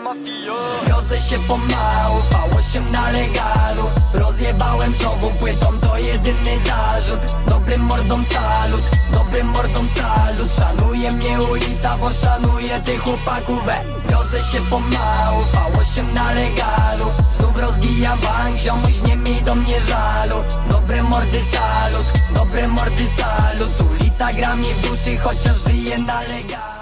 mafia. Wiozę się pomału, V8 na legalu. Rozjebałem znowu płytą, to jedyny zarzut. Dobrym mordom salut, dobrym mordom salut. Szanuje mnie ulica, bo szanuje tych chłopaków. Wiozę się pomału, V8 na legalu. Znów rozbijam bank, ziomuś nie mi do mnie żalu. Dobre mordy salut, dobre mordy salut. Ulica gra mi w duszy, chociaż żyję na legalu.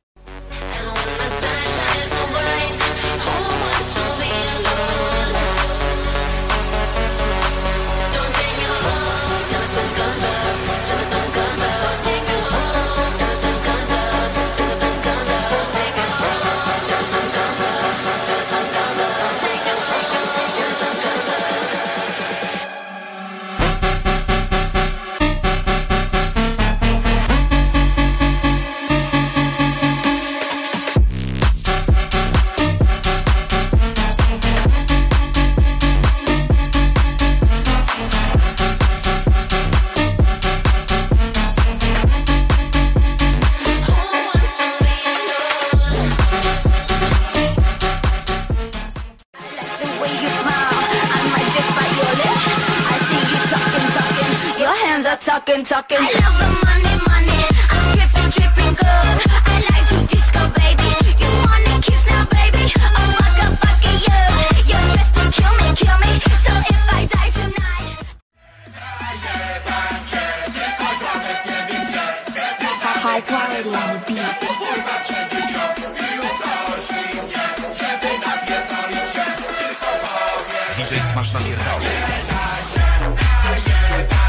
Talking. I love the money, money. I'm dripping, dripping good. I like to disco, baby. You wanna kiss now, baby? Oh, fuck you. You're just to kill me. So if I die tonight. High quality on the beat. DJ Smash na pierdolę.